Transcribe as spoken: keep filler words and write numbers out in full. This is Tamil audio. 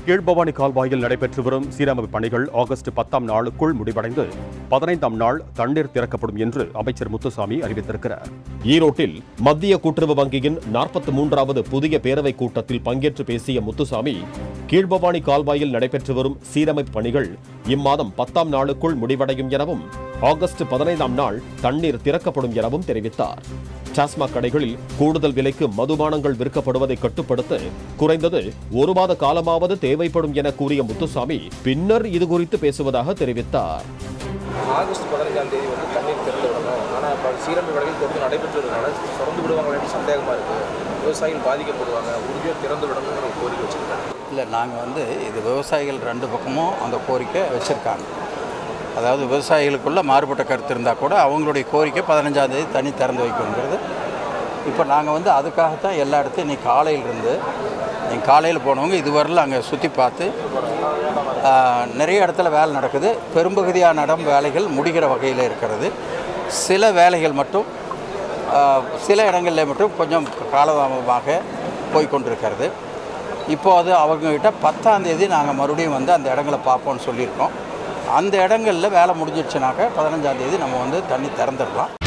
கீழ்பவானி கால்வாயில் நடைபெற்று வரும் சீரமைப்பு பணிகள் ஆகஸ்ட் பத்தாம் நாளுக்குள் முடிவடைந்து பதினைந்தாம் நாள் தண்ணீர் திறக்கப்படும் என்று அமைச்சர் முத்துசாமி அறிவித்திருக்கிறார். ஈரோட்டில் மத்திய கூட்டுறவு வங்கியின் நாற்பத்தி மூன்றாவது புதிய பேரவைக் கூட்டத்தில் பங்கேற்று பேசிய முத்துசாமி, கீழ்பவானி கால்வாயில் நடைபெற்று வரும் சீரமைப்பு பணிகள் இம்மாதம் பத்தாம் நாளுக்குள் முடிவடையும் எனவும் ஆகஸ்ட் பதினைந்தாம் நாள் தண்ணீர் திறக்கப்படும் எனவும் தெரிவித்தார். டாஸ்மாக் கடைகளில் கூடுதல் விலைக்கு மதுபானங்கள் விற்கப்படுவதை கட்டுப்படுத்த குறைந்தது ஒரு மாத காலமாவது தேவைப்படும் என கூறிய முத்துசாமி பின்னர் இதுகுறித்து பேசுவதாக தெரிவித்தார். ஆகஸ்ட் பதினைந்தாம் தேதி வந்து தண்ணீர் திறந்து விடணும். ஆனால் சீரமைப்பு பணிகள் தொடர்ந்து நடைபெற்றதுனால திறந்து விடுவாங்க சந்தேகமாக இருக்குது. விவசாயிகள் பாதிக்கப்படுவாங்க. உறுதியாக திறந்து விடணும்னு ஒரு கோரிக்கை வச்சுருக்காங்க. இல்லை, நாங்கள் வந்து இது விவசாயிகள் ரெண்டு பக்கமும் அந்த கோரிக்கை வச்சுருக்காங்க. அதாவது விவசாயிகளுக்குள்ள மாறுபட்ட கருத்து இருந்தால் கூட அவங்களுடைய கோரிக்கை பதினஞ்சாம் தேதி தண்ணி திறந்து வைக்கணுங்கிறது. இப்போ நாங்கள் வந்து அதுக்காகத்தான் எல்லா இடத்தையும் இன்றைக்கி காலையிலிருந்து நீங்கள் காலையில் போனவங்க இதுவரையில் அங்கே சுற்றி பார்த்து நிறைய இடத்துல வேலை நடக்குது. பெரும்பகுதியான இடம் வேலைகள் முடிகிற வகையில் இருக்கிறது. சில வேலைகள் மட்டும் சில இடங்களில் மட்டும் கொஞ்சம் காலதாமதமாக போய்கொண்டிருக்கிறது. இப்போ அது அவங்கக்கிட்ட பத்தாம் தேதி நாங்கள் மறுபடியும் வந்து அந்த இடங்களை பார்ப்போம்னு சொல்லியிருக்கோம். அந்த இடங்களில் வேலை முடிஞ்சிடுச்சுனாக்க பதினஞ்சாம் தேதி நம்ம வந்து தண்ணி திறந்துடலாம்.